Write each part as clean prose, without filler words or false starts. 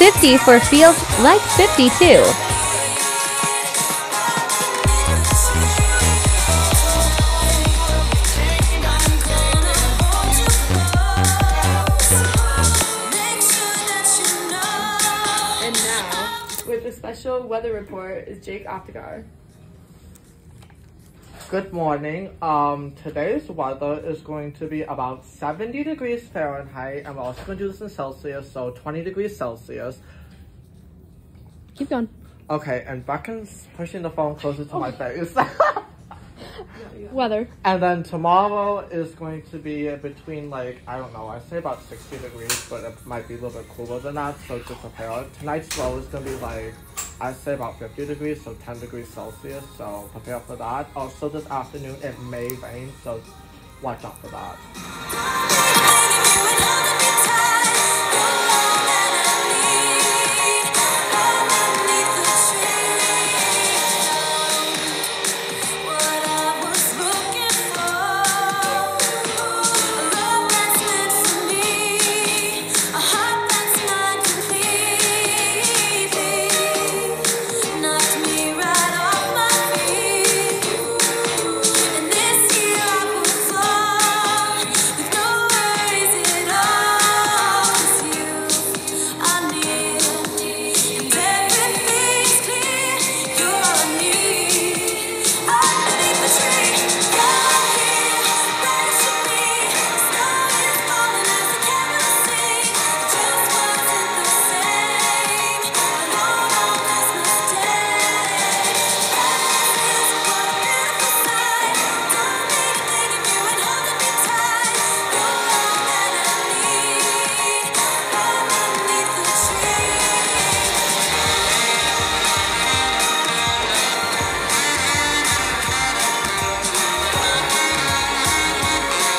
50 for feels like 52. And now, with the special weather report, is Jake Optigar. Good morning. Today's weather is going to be about 70 degrees Fahrenheit, and we're also going to do this in Celsius, so 20 degrees Celsius. Keep going. Okay, and Becca's pushing the phone closer to my face. Weather. And then tomorrow is going to be between, like, I don't know, I'd say about 60 degrees, but it might be a little bit cooler than that, so just prepare. Tonight's low is going to be like, I'd say about 50 degrees, so 10 degrees Celsius, so prepare for that. Also this afternoon it may rain, so watch out for that.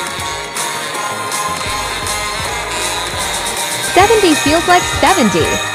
70 feels like 70.